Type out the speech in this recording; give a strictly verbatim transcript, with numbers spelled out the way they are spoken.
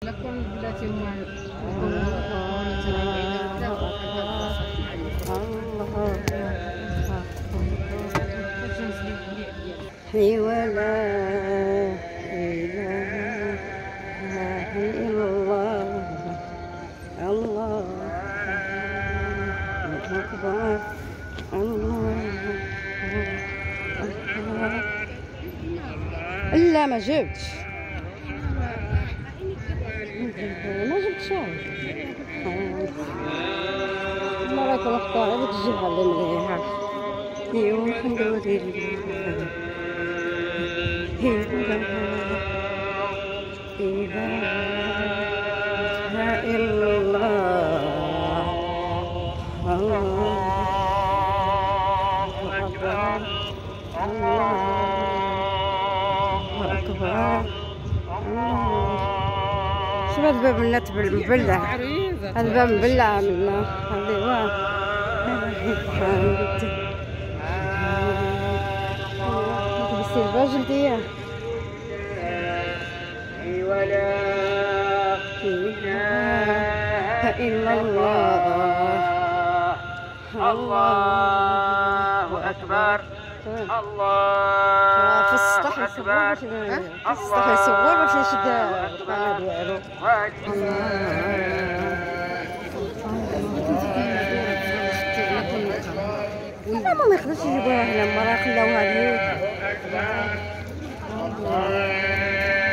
لكم بلاتي هما حي ولا إله إلا الله الله أكبر الله أكبر. لا ما جبتش ما جبتش ما راك مختار هذيك الجبهة اللي مليحة. ايوا الحمد لله لا إله إلا الله الله أكبر الله أكبر. شوف هذا الباب النت مبلع، هذا الباب مبلع منا هذا واه بس الراجل ديال ولا إله إلا الله الله أكبر الله في السطح يصور باش في السطح يصور باش يشد القناة ديالو. لا ما يقدرش يجيبوها هنا، ما راه خلاوها ليه.